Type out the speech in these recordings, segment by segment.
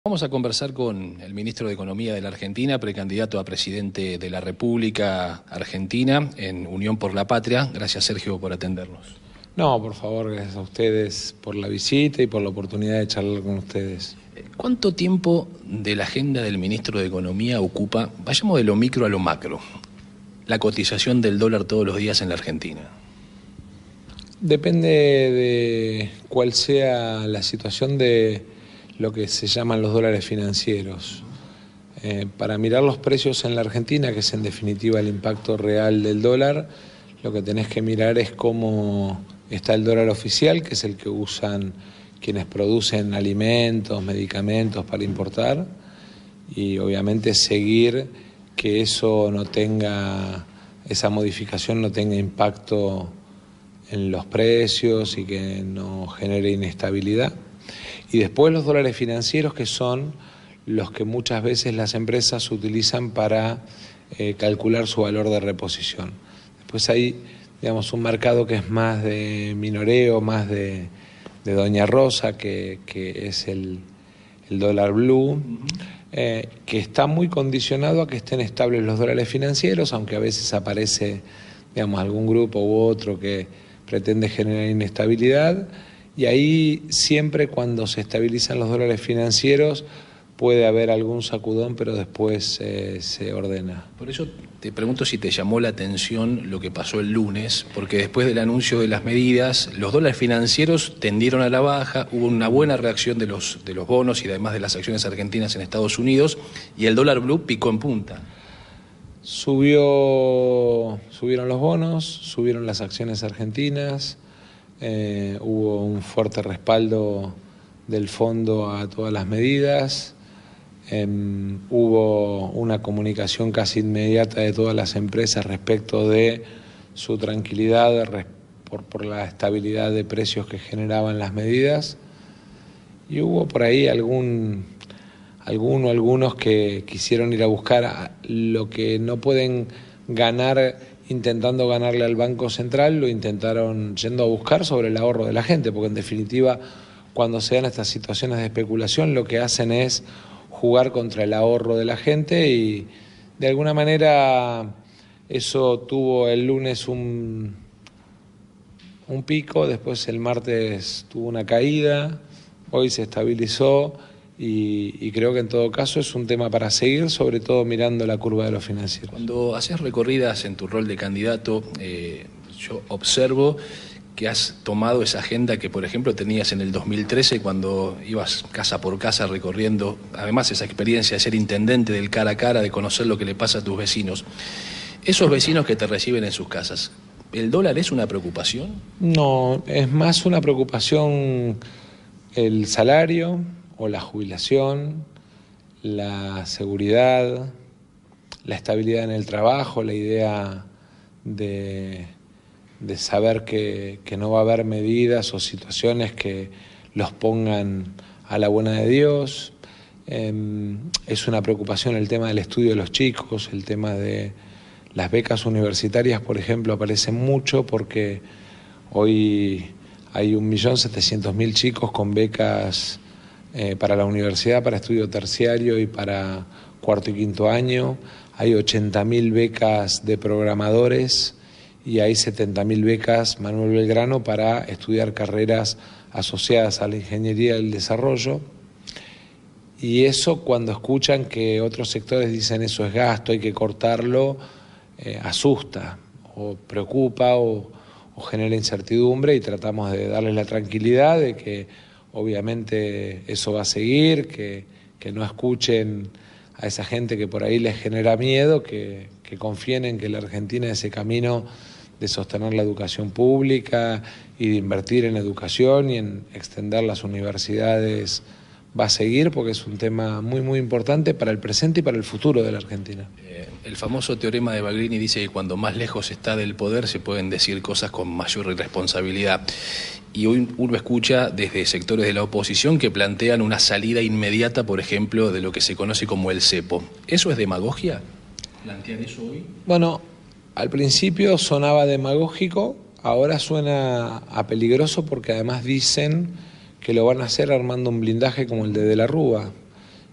Vamos a conversar con el ministro de Economía de la Argentina, precandidato a presidente de la República Argentina en Unión por la Patria. Gracias, Sergio, por atendernos. No, por favor, gracias a ustedes por la visita y por la oportunidad de charlar con ustedes. ¿Cuánto tiempo de la agenda del ministro de Economía ocupa, vayamos de lo micro a lo macro, la cotización del dólar todos los días en la Argentina? Depende de cuál sea la situación de lo que se llaman los dólares financieros. Para mirar los precios en la Argentina, que es en definitiva el impacto real del dólar, lo que tenés que mirar es cómo está el dólar oficial, que es el que usan quienes producen alimentos, medicamentos para importar, y obviamente seguir que eso no tenga, esa modificación no tenga impacto en los precios y que no genere inestabilidad. Y después los dólares financieros, que son los que muchas veces las empresas utilizan para calcular su valor de reposición. Después hay, digamos, un mercado que es más de minoreo, más de Doña Rosa, que es el dólar blue, que está muy condicionado a que estén estables los dólares financieros, aunque a veces aparece, digamos, algún grupo u otro que pretende generar inestabilidad. Y ahí siempre cuando se estabilizan los dólares financieros puede haber algún sacudón, pero después se ordena. Por eso te pregunto si te llamó la atención lo que pasó el lunes, porque después del anuncio de las medidas, los dólares financieros tendieron a la baja, hubo una buena reacción de los bonos y además de las acciones argentinas en Estados Unidos, y el dólar blue picó en punta. Subieron los bonos, subieron las acciones argentinas. Hubo un fuerte respaldo del fondo a todas las medidas, hubo una comunicación casi inmediata de todas las empresas respecto de su tranquilidad por la estabilidad de precios que generaban las medidas, y hubo por ahí algunos que quisieron ir a buscar lo que no pueden ganar intentando ganarle al Banco Central, lo intentaron yendo a buscar sobre el ahorro de la gente, porque en definitiva cuando se dan estas situaciones de especulación lo que hacen es jugar contra el ahorro de la gente, y de alguna manera eso tuvo el lunes un pico, después el martes tuvo una caída, hoy se estabilizó. Y creo que en todo caso es un tema para seguir, sobre todo mirando la curva de los financieros. Cuando haces recorridas en tu rol de candidato, yo observo que has tomado esa agenda que, por ejemplo, tenías en el 2013 cuando ibas casa por casa recorriendo, además esa experiencia de ser intendente del cara a cara, de conocer lo que le pasa a tus vecinos. Esos vecinos que te reciben en sus casas, ¿el dólar es una preocupación? No, es más una preocupación el salario o la jubilación, la seguridad, la estabilidad en el trabajo, la idea de saber que no va a haber medidas o situaciones que los pongan a la buena de Dios. Es una preocupación el tema del estudio de los chicos, el tema de las becas universitarias, por ejemplo, aparecen mucho porque hoy hay 1.700.000 chicos con becas para la universidad, para estudio terciario y para cuarto y quinto año. Hay 80.000 becas de programadores y hay 70.000 becas Manuel Belgrano para estudiar carreras asociadas a la ingeniería y el desarrollo. Y eso, cuando escuchan que otros sectores dicen eso es gasto, hay que cortarlo, asusta o preocupa o genera incertidumbre, y tratamos de darles la tranquilidad de que obviamente eso va a seguir, que no escuchen a esa gente que por ahí les genera miedo, que confíen en que la Argentina, ese camino de sostener la educación pública y de invertir en educación y en extender las universidades, va a seguir, porque es un tema muy muy importante para el presente y para el futuro de la Argentina. El famoso teorema de Bagrini dice que cuando más lejos está del poder se pueden decir cosas con mayor irresponsabilidad. Y hoy uno escucha desde sectores de la oposición que plantean una salida inmediata, por ejemplo, de lo que se conoce como el cepo. ¿Eso es demagogia? ¿Plantear eso hoy? Bueno, al principio sonaba demagógico, ahora suena a peligroso, porque además dicen que lo van a hacer armando un blindaje como el de la Rúa.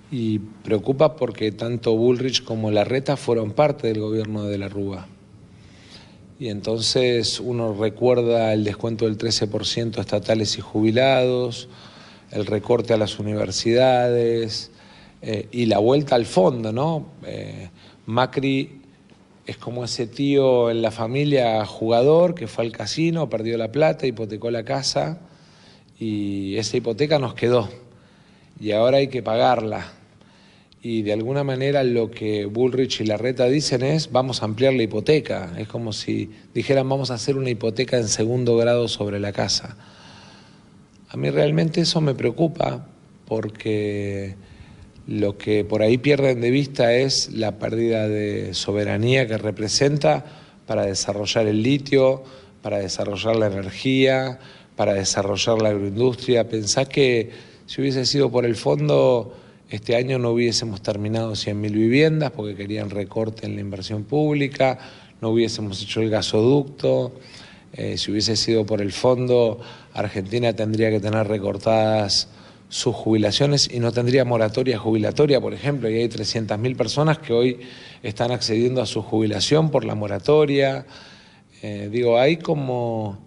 Y preocupa porque tanto Bullrich como Larreta fueron parte del gobierno de la Rúa. Y entonces uno recuerda el descuento del 13% a estatales y jubilados, el recorte a las universidades y la vuelta al fondo, ¿no? Macri es como ese tío en la familia jugador que fue al casino, perdió la plata, hipotecó la casa y esa hipoteca nos quedó y ahora hay que pagarla. Y de alguna manera lo que Bullrich y Larreta dicen es vamos a ampliar la hipoteca. Es como si dijeran vamos a hacer una hipoteca en segundo grado sobre la casa. A mí realmente eso me preocupa porque lo que por ahí pierden de vista es la pérdida de soberanía que representa para desarrollar el litio, para desarrollar la energía, para desarrollar la agroindustria. Pensá que si hubiese sido por el fondo, este año no hubiésemos terminado 100.000 viviendas porque querían recorte en la inversión pública, no hubiésemos hecho el gasoducto. Si hubiese sido por el fondo, Argentina tendría que tener recortadas sus jubilaciones y no tendría moratoria jubilatoria, por ejemplo, y hay 300.000 personas que hoy están accediendo a su jubilación por la moratoria. Hay como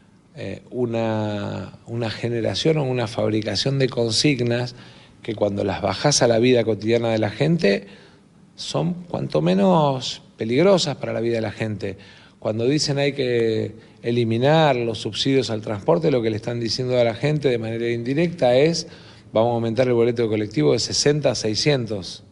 una generación o una fabricación de consignas que cuando las bajás a la vida cotidiana de la gente son cuanto menos peligrosas para la vida de la gente. Cuando dicen hay que eliminar los subsidios al transporte, lo que le están diciendo a la gente de manera indirecta es vamos a aumentar el boleto colectivo de 60 a 600.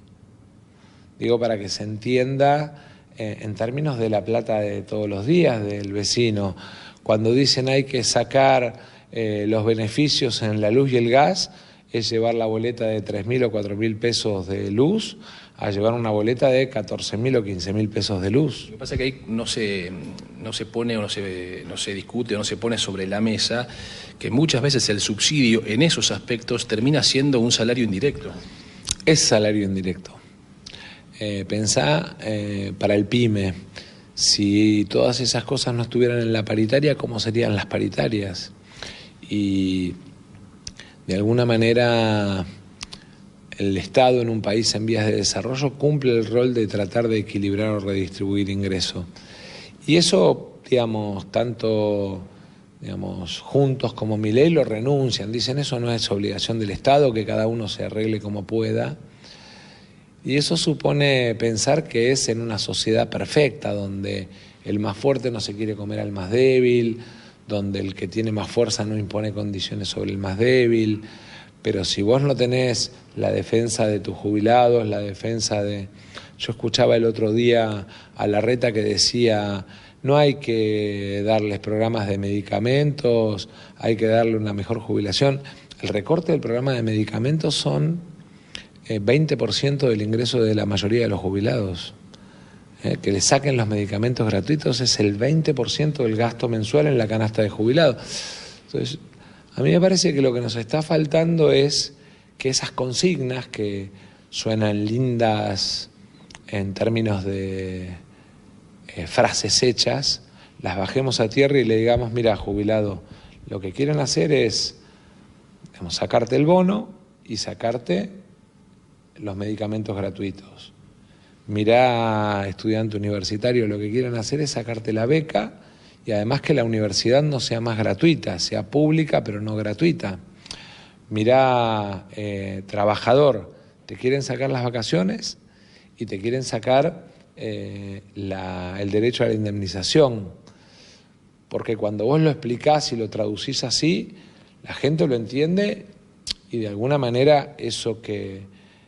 Digo, para que se entienda en términos de la plata de todos los días del vecino. Cuando dicen hay que sacar los beneficios en la luz y el gas, es llevar la boleta de 3.000 o 4.000 pesos de luz a llevar una boleta de 14.000 o 15.000 pesos de luz. Lo que pasa es que ahí no se pone o no se discute o no se pone sobre la mesa que muchas veces el subsidio en esos aspectos termina siendo un salario indirecto. Es salario indirecto. Pensá para el PYME, si todas esas cosas no estuvieran en la paritaria, ¿cómo serían las paritarias? Y de alguna manera el Estado en un país en vías de desarrollo cumple el rol de tratar de equilibrar o redistribuir ingresos. Y eso, tanto Juntos como Milei lo renuncian, dicen eso no es obligación del Estado, que cada uno se arregle como pueda. Y eso supone pensar que es en una sociedad perfecta, donde el más fuerte no se quiere comer al más débil, donde el que tiene más fuerza no impone condiciones sobre el más débil. Pero si vos no tenés la defensa de tus jubilados, la defensa de... Yo escuchaba el otro día a Larreta que decía, no hay que darles programas de medicamentos, hay que darle una mejor jubilación. El recorte del programa de medicamentos son 20% del ingreso de la mayoría de los jubilados. Que le saquen los medicamentos gratuitos es el 20% del gasto mensual en la canasta de jubilados. Entonces, a mí me parece que lo que nos está faltando es que esas consignas que suenan lindas en términos de frases hechas, las bajemos a tierra y le digamos, mira, jubilado, lo que quieren hacer es sacarte el bono y sacarte los medicamentos gratuitos. Mirá, estudiante universitario, lo que quieren hacer es sacarte la beca y además que la universidad no sea más gratuita, sea pública pero no gratuita. Mirá, trabajador, te quieren sacar las vacaciones y te quieren sacar el derecho a la indemnización, porque cuando vos lo explicás y lo traducís así, la gente lo entiende y de alguna manera eso que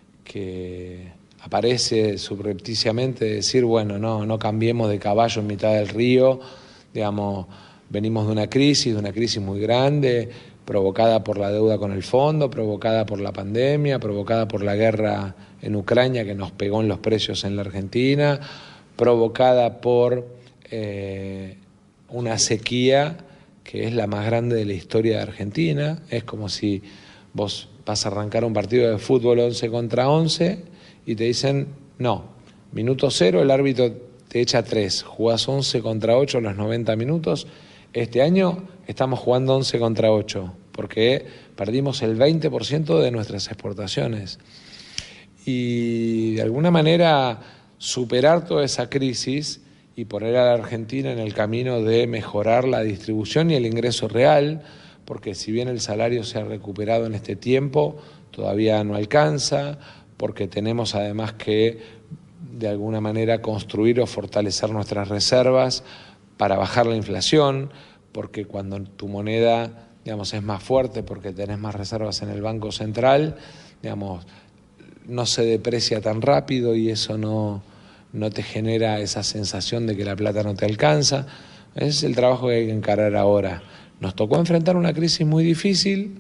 aparece subrepticiamente de decir, bueno, no cambiemos de caballo en mitad del río, venimos de una crisis muy grande, provocada por la deuda con el fondo, provocada por la pandemia, provocada por la guerra en Ucrania que nos pegó en los precios en la Argentina, provocada por una sequía que es la más grande de la historia de Argentina. Es como si vos vas a arrancar un partido de fútbol 11 contra 11 y te dicen, no, minuto 0, el árbitro te echa 3, jugás 11 contra 8 los 90 minutos. Este año estamos jugando 11 contra 8 porque perdimos el 20% de nuestras exportaciones. y de alguna manera superar toda esa crisis y poner a la Argentina en el camino de mejorar la distribución y el ingreso real, porque si bien el salario se ha recuperado en este tiempo, todavía no alcanza, porque tenemos además que de alguna manera construir o fortalecer nuestras reservas para bajar la inflación, porque cuando tu moneda, digamos, es más fuerte porque tenés más reservas en el Banco Central, digamos, no se deprecia tan rápido y eso no te genera esa sensación de que la plata no te alcanza. Ese es el trabajo que hay que encarar ahora. Nos tocó enfrentar una crisis muy difícil,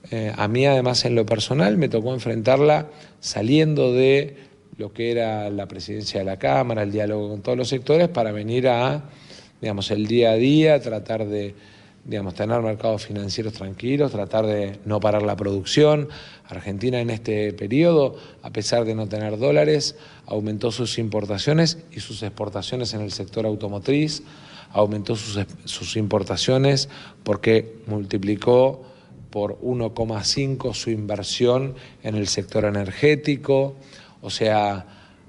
a mí además en lo personal me tocó enfrentarla saliendo de lo que era la presidencia de la Cámara, el diálogo con todos los sectores, para venir a, digamos, el día a día, tratar de, digamos, tener mercados financieros tranquilos, tratar de no parar la producción. Argentina en este periodo, a pesar de no tener dólares, aumentó sus importaciones y sus exportaciones en el sector automotriz, aumentó sus importaciones porque multiplicó por 1,5 su inversión en el sector energético. O sea,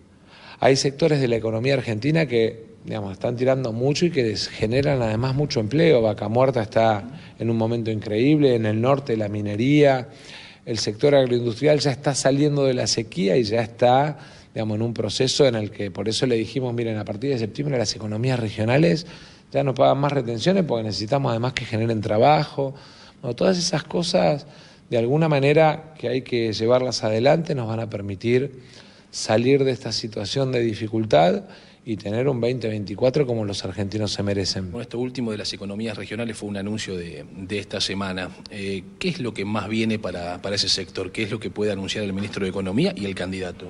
hay sectores de la economía argentina que, digamos, están tirando mucho y que generan además mucho empleo. Vaca Muerta está en un momento increíble, en el norte la minería, el sector agroindustrial ya está saliendo de la sequía y ya está, digamos, en un proceso en el que, por eso le dijimos, miren, a partir de septiembre las economías regionales ya no pagan más retenciones porque necesitamos además que generen trabajo. Bueno, todas esas cosas, de alguna manera, que hay que llevarlas adelante, nos van a permitir salir de esta situación de dificultad y tener un 2024 como los argentinos se merecen. Bueno, esto último de las economías regionales fue un anuncio de esta semana. ¿Qué es lo que más viene para ese sector? ¿Qué es lo que puede anunciar el ministro de Economía y el candidato?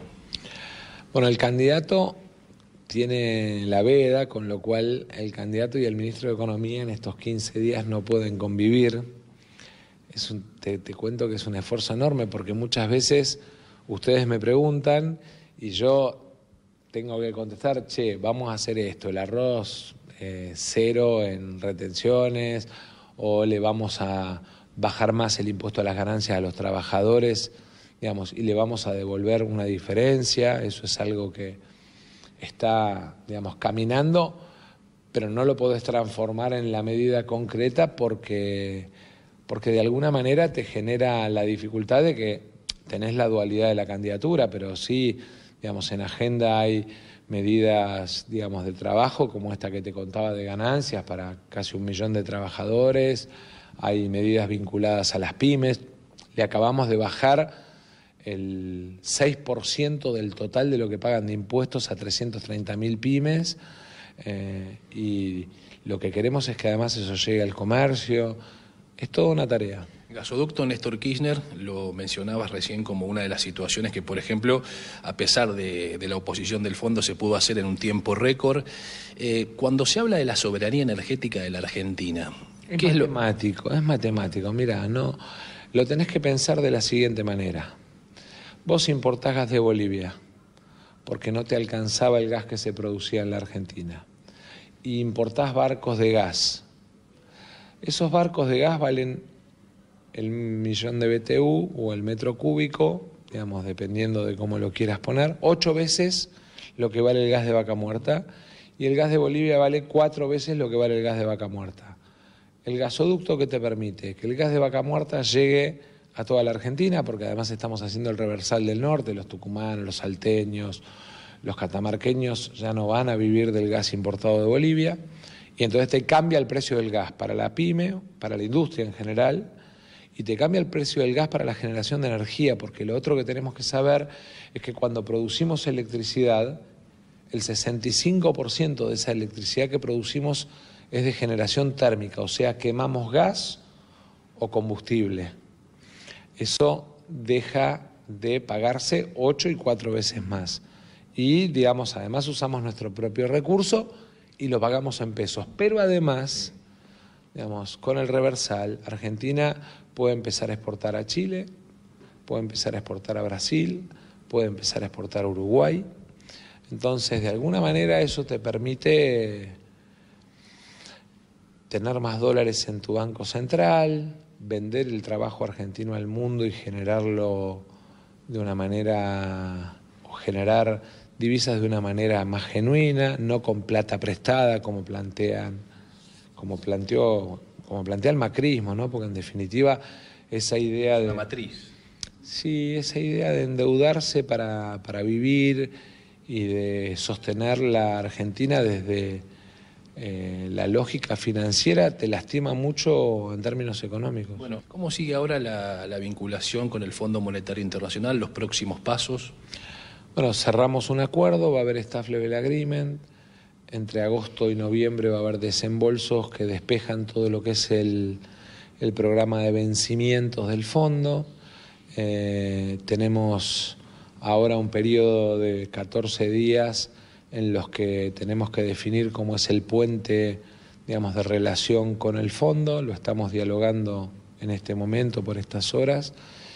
Bueno, el candidato tiene la veda, con lo cual el candidato y el ministro de Economía en estos 15 días no pueden convivir. Te cuento que es un esfuerzo enorme porque muchas veces ustedes me preguntan y yo tengo que contestar, che, vamos a hacer esto, el arroz cero en retenciones, o le vamos a bajar más el impuesto a las ganancias a los trabajadores, digamos, y le vamos a devolver una diferencia. Eso es algo que está, digamos, caminando, pero no lo podés transformar en la medida concreta porque de alguna manera te genera la dificultad de que tenés la dualidad de la candidatura, pero sí, digamos, en agenda hay medidas, digamos, de trabajo, como esta que te contaba de ganancias para casi 1 millón de trabajadores, hay medidas vinculadas a las pymes, le acabamos de bajar el 6% del total de lo que pagan de impuestos a 330.000 pymes, y lo que queremos es que además eso llegue al comercio. Es toda una tarea. Gasoducto Néstor Kirchner, lo mencionabas recién como una de las situaciones que, por ejemplo, a pesar de la oposición del fondo, se pudo hacer en un tiempo récord. Cuando se habla de la soberanía energética de la Argentina, ¿qué es matemático? Es matemático, mira, no, lo tenés que pensar de la siguiente manera. Vos importás gas de Bolivia porque no te alcanzaba el gas que se producía en la Argentina. Y importás barcos de gas. Esos barcos de gas valen el 1.000.000 de BTU o el metro cúbico, digamos, dependiendo de cómo lo quieras poner, 8 veces lo que vale el gas de Vaca Muerta, y el gas de Bolivia vale 4 veces lo que vale el gas de Vaca Muerta. El gasoducto que te permite que el gas de Vaca Muerta llegue a toda la Argentina, porque además estamos haciendo el reversal del norte, los tucumanos, los salteños, los catamarqueños ya no van a vivir del gas importado de Bolivia, y entonces te cambia el precio del gas para la pyme, para la industria en general, y te cambia el precio del gas para la generación de energía, porque lo otro que tenemos que saber es que cuando producimos electricidad, el 65% de esa electricidad que producimos es de generación térmica, o sea, quemamos gas o combustible. Eso deja de pagarse 8 y 4 veces más. Y, digamos, además usamos nuestro propio recurso y lo pagamos en pesos. Pero además, digamos, con el reversal, Argentina puede empezar a exportar a Chile, puede empezar a exportar a Brasil, puede empezar a exportar a Uruguay. Entonces, de alguna manera eso te permite tener más dólares en tu banco central, vender el trabajo argentino al mundo y generarlo, de una manera, o generar divisas de una manera más genuina, no con plata prestada como plantea el macrismo, ¿no? Porque en definitiva esa idea de... La matriz. Sí, esa idea de endeudarse para vivir y de sostener la Argentina desde la lógica financiera te lastima mucho en términos económicos. Bueno, ¿cómo sigue ahora la vinculación con el Fondo Monetario Internacional, los próximos pasos? Bueno, cerramos un acuerdo, va a haber staff level agreement, entre agosto y noviembre va a haber desembolsos que despejan todo lo que es el programa de vencimientos del fondo. Tenemos ahora un periodo de 14 días en los que tenemos que definir cómo es el puente, digamos, de relación con el fondo. Lo estamos dialogando en este momento, por estas horas,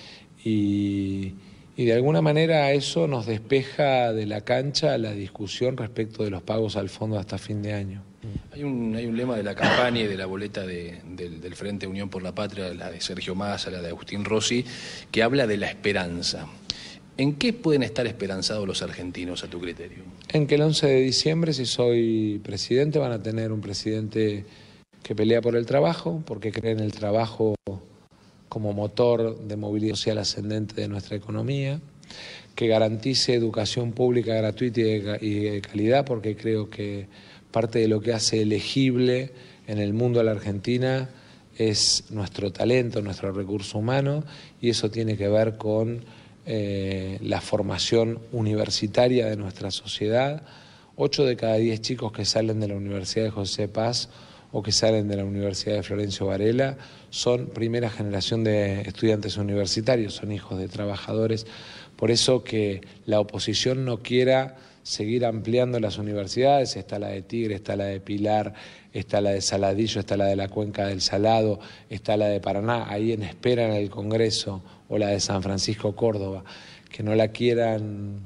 y de alguna manera eso nos despeja de la cancha la discusión respecto de los pagos al fondo hasta fin de año. Hay un lema de la campaña y de la boleta del Frente Unión por la Patria, la de Sergio Massa, la de Agustín Rossi, que habla de la esperanza. ¿En qué pueden estar esperanzados los argentinos, a tu criterio? En que el 11 de diciembre, si soy presidente, van a tener un presidente que pelea por el trabajo, porque cree en el trabajo como motor de movilidad social ascendente de nuestra economía, que garantice educación pública gratuita y de calidad, porque creo que parte de lo que hace elegible en el mundo a la Argentina es nuestro talento, nuestro recurso humano, y eso tiene que ver con la formación universitaria de nuestra sociedad. 8 de cada 10 chicos que salen de la Universidad de José Paz o que salen de la Universidad de Florencio Varela son primera generación de estudiantes universitarios, son hijos de trabajadores. Por eso que la oposición no quiera seguir ampliando las universidades, está la de Tigre, está la de Pilar, está la de Saladillo, está la de la Cuenca del Salado, está la de Paraná, ahí en espera en el Congreso, o la de San Francisco Córdoba, que no la quieran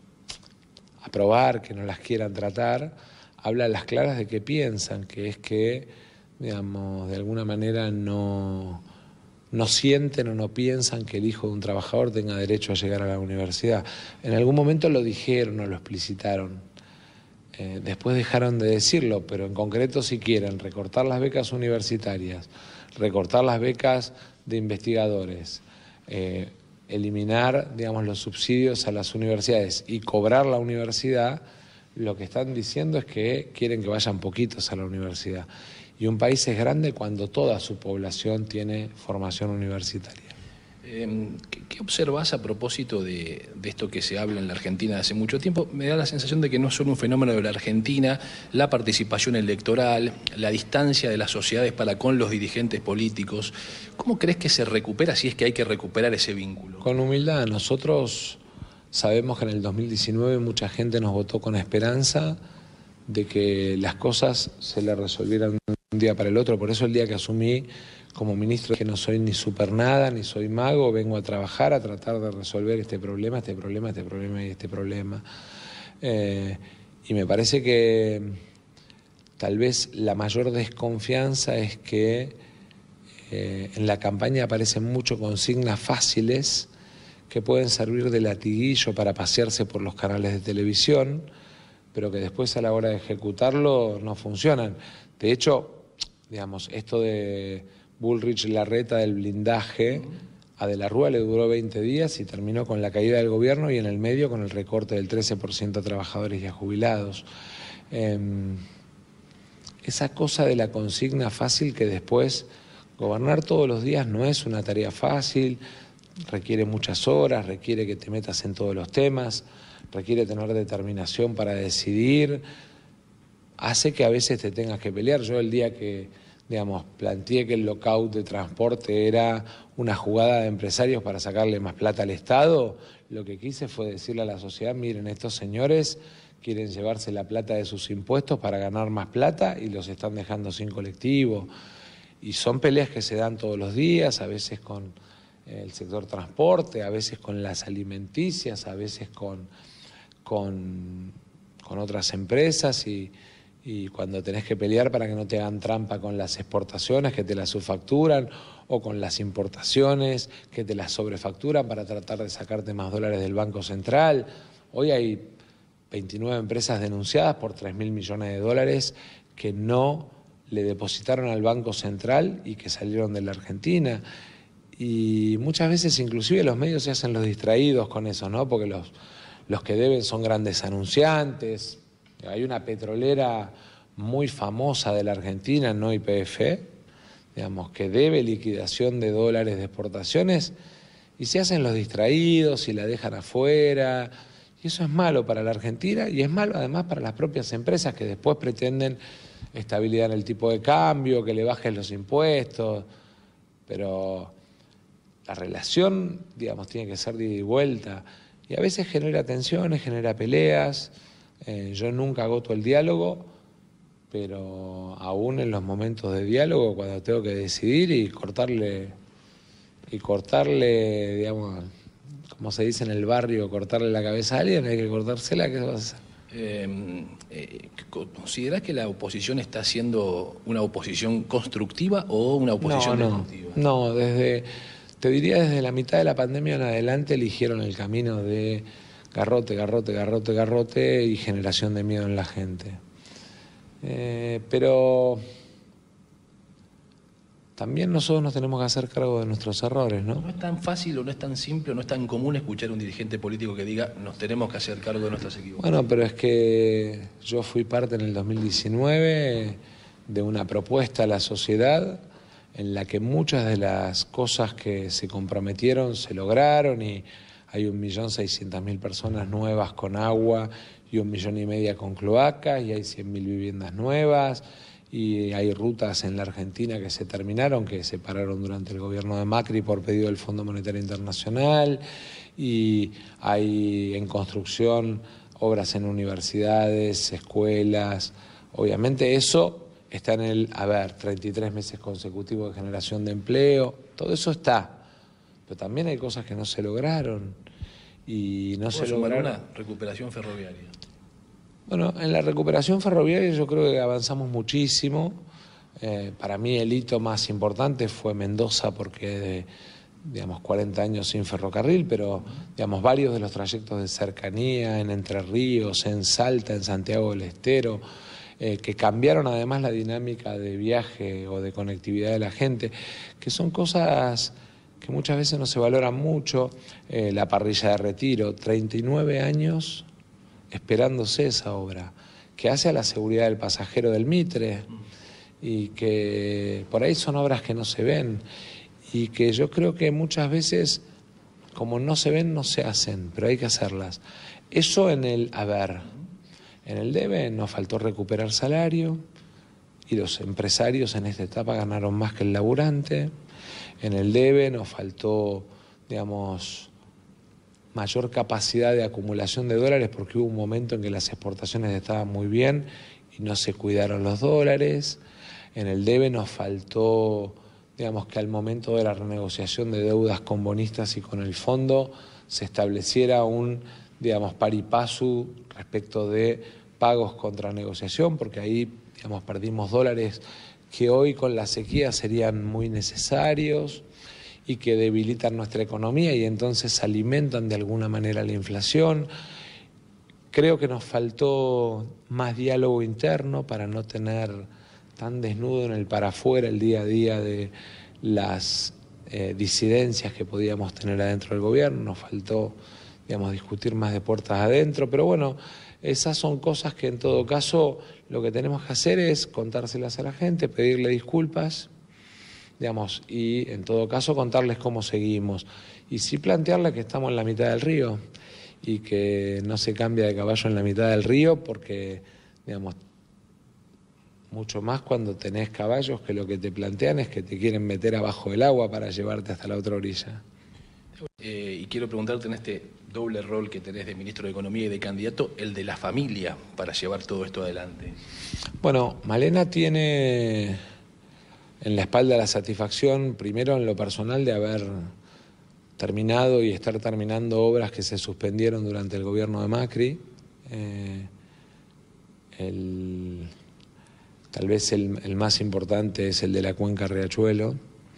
aprobar, que no las quieran tratar, habla a las claras de qué piensan, que es que, digamos, de alguna manera no sienten o no piensan que el hijo de un trabajador tenga derecho a llegar a la universidad. En algún momento lo dijeron o lo explicitaron, después dejaron de decirlo, pero en concreto si quieren recortar las becas universitarias, recortar las becas de investigadores, eliminar, digamos, los subsidios a las universidades y cobrar la universidad, lo que están diciendo es que quieren que vayan poquitos a la universidad. Y un país es grande cuando toda su población tiene formación universitaria. ¿Qué observás a propósito de esto que se habla en la Argentina hace mucho tiempo? Me da la sensación de que no es solo un fenómeno de la Argentina, la participación electoral, la distancia de las sociedades para con los dirigentes políticos. ¿Cómo crees que se recupera, si es que hay que recuperar ese vínculo? Con humildad. Nosotros sabemos que en el 2019 mucha gente nos votó con esperanza de que las cosas se le resolvieran de un día para el otro. Por eso el día que asumí como ministro, que no soy ni super nada, ni soy mago, vengo a trabajar, a tratar de resolver este problema y este problema. Y me parece que tal vez la mayor desconfianza es que en la campaña aparecen muchas consignas fáciles que pueden servir de latiguillo para pasearse por los canales de televisión, pero que después a la hora de ejecutarlo no funcionan. De hecho, digamos, esto de Bullrich Larreta del blindaje, a De la Rúa le duró 20 días y terminó con la caída del gobierno y en el medio con el recorte del 13% a trabajadores y a jubilados. Esa cosa de la consigna fácil, que después gobernar todos los días no es una tarea fácil, requiere muchas horas, requiere que te metas en todos los temas, requiere tener determinación para decidir, hace que a veces te tengas que pelear. Yo el día que, digamos, planteé que el lockout de transporte era una jugada de empresarios para sacarle más plata al Estado, lo que quise fue decirle a la sociedad: miren, estos señores quieren llevarse la plata de sus impuestos para ganar más plata y los están dejando sin colectivo. Y son peleas que se dan todos los días, a veces con el sector transporte, a veces con las alimenticias, a veces con otras empresas, y y cuando tenés que pelear para que no te hagan trampa con las exportaciones que te las subfacturan o con las importaciones que te las sobrefacturan para tratar de sacarte más dólares del Banco Central. Hoy hay 29 empresas denunciadas por 3.000 millones de dólares que no le depositaron al Banco Central y que salieron de la Argentina. Y muchas veces inclusive los medios se hacen los distraídos con eso, ¿no? Porque los que deben son grandes anunciantes. Hay una petrolera muy famosa de la Argentina, no YPF, digamos, que debe liquidación de dólares de exportaciones y se hacen los distraídos y la dejan afuera. Y eso es malo para la Argentina y es malo además para las propias empresas que después pretenden estabilidad en el tipo de cambio, que le bajen los impuestos. Pero la relación, digamos, tiene que ser de ida y vuelta. Y a veces genera tensiones, genera peleas. Yo nunca agoto el diálogo, pero aún en los momentos de diálogo, cuando tengo que decidir y cortarle, digamos, como se dice en el barrio, cortarle la cabeza a alguien, hay que cortársela, ¿qué vas a hacer? ¿Considerás que la oposición está haciendo una oposición constructiva o una oposición destructiva? No, te diría desde la mitad de la pandemia en adelante eligieron el camino de garrote, garrote, garrote, garrote y generación de miedo en la gente. Pero también nosotros nos tenemos que hacer cargo de nuestros errores, ¿no? No es tan fácil o no es tan simple o no es tan común escuchar a un dirigente político que diga nos tenemos que hacer cargo de nuestras equivocaciones. Bueno, pero es que yo fui parte en el 2019 de una propuesta a la sociedad en la que muchas de las cosas que se comprometieron se lograron y hay 1.600.000 personas nuevas con agua y 1,5 millones con cloacas y hay 100.000 viviendas nuevas y hay rutas en la Argentina que se terminaron, que se pararon durante el gobierno de Macri por pedido del Fondo Monetario Internacional y hay en construcción obras en universidades, escuelas. Obviamente eso está en el 33 meses consecutivos de generación de empleo, todo eso está. Pero también hay cosas que no se lograron y no se lograron. Una recuperación ferroviaria. Bueno, en la recuperación ferroviaria yo creo que avanzamos muchísimo. Para mí el hito más importante fue Mendoza porque, digamos, 40 años sin ferrocarril, pero, digamos, varios de los trayectos de cercanía en Entre Ríos, en Salta, en Santiago del Estero, que cambiaron además la dinámica de viaje o de conectividad de la gente, que son cosas que muchas veces no se valoran mucho. La parrilla de Retiro, 39 años esperándose esa obra, que hace a la seguridad del pasajero del Mitre y que por ahí son obras que no se ven y que yo creo que muchas veces como no se ven no se hacen, pero hay que hacerlas. Eso en el en el debe nos faltó recuperar salario y los empresarios en esta etapa ganaron más que el laburante. En el debe nos faltó, digamos, mayor capacidad de acumulación de dólares porque hubo un momento en que las exportaciones estaban muy bien y no se cuidaron los dólares. En el debe nos faltó, digamos, que al momento de la renegociación de deudas con bonistas y con el fondo se estableciera un, digamos, pari passu respecto de pagos contra negociación, porque ahí, digamos, perdimos dólares que hoy con la sequía serían muy necesarios y que debilitan nuestra economía y entonces alimentan de alguna manera la inflación. Creo que nos faltó más diálogo interno para no tener tan desnudo en el para afuera el día a día de las disidencias que podíamos tener adentro del gobierno. Nos faltó, digamos, discutir más de puertas adentro, pero bueno, esas son cosas que en todo caso lo que tenemos que hacer es contárselas a la gente, pedirle disculpas, digamos, y en todo caso contarles cómo seguimos. Y sí plantearle que estamos en la mitad del río y que no se cambia de caballo en la mitad del río porque, digamos, mucho más cuando tenés caballos que lo que te plantean es que te quieren meter abajo del agua para llevarte hasta la otra orilla. Y quiero preguntarte en este doble rol que tenés de ministro de Economía y de candidato, el de la familia para llevar todo esto adelante. Bueno, Malena tiene en la espalda la satisfacción, primero en lo personal, de haber terminado y estar terminando obras que se suspendieron durante el gobierno de Macri. tal vez el más importante es el de la cuenca Riachuelo,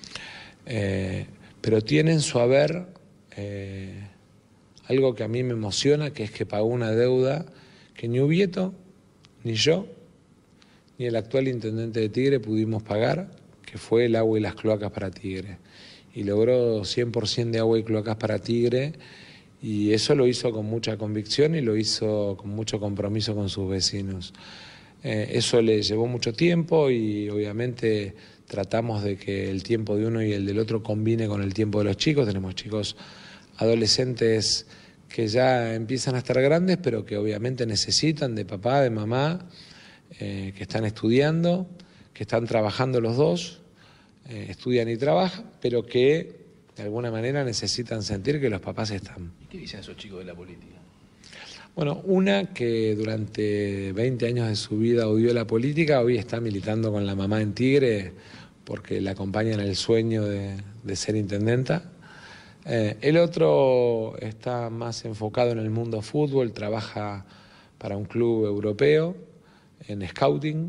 pero tiene en su haber algo que a mí me emociona, que es que pagó una deuda que ni Ubieto, ni yo, ni el actual intendente de Tigre pudimos pagar, que fue el agua y las cloacas para Tigre. Y logró 100% de agua y cloacas para Tigre, y eso lo hizo con mucha convicción y lo hizo con mucho compromiso con sus vecinos. Eso le llevó mucho tiempo y obviamente tratamos de que el tiempo de uno y el del otro combine con el tiempo de los chicos. Tenemos chicos adolescentes que ya empiezan a estar grandes, pero que obviamente necesitan de papá, de mamá, que están estudiando, que están trabajando los dos, estudian y trabajan, pero que de alguna manera necesitan sentir que los papás están. ¿Y qué dicen esos chicos de la política? Bueno, una que durante 20 años de su vida odió la política, hoy está militando con la mamá en Tigre porque la acompaña en el sueño de ser intendenta. El otro está más enfocado en el mundo fútbol, trabaja para un club europeo, en scouting,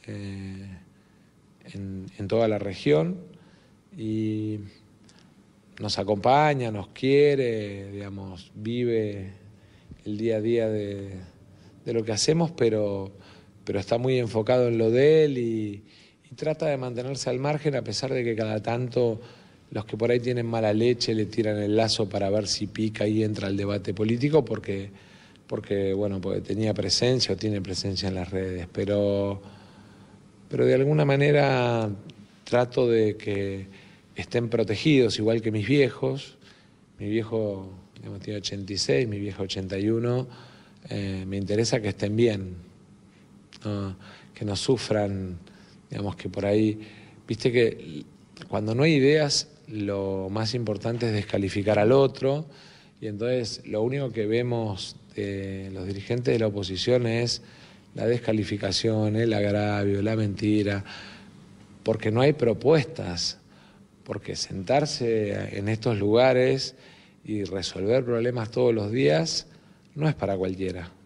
en toda la región, y nos acompaña, nos quiere, digamos, vive el día a día de lo que hacemos, pero está muy enfocado en lo de él y trata de mantenerse al margen, a pesar de que cada tanto los que por ahí tienen mala leche le tiran el lazo para ver si pica y entra al debate político, porque bueno, porque tenía presencia o tiene presencia en las redes, pero de alguna manera trato de que estén protegidos, igual que mis viejos. Mi viejo, digamos, tiene 86, mi vieja 81, me interesa que estén bien, ¿no? Que no sufran, digamos, que por ahí, viste que cuando no hay ideas lo más importante es descalificar al otro, y entonces lo único que vemos de los dirigentes de la oposición es la descalificación, el agravio, la mentira, porque no hay propuestas, porque sentarse en estos lugares y resolver problemas todos los días no es para cualquiera.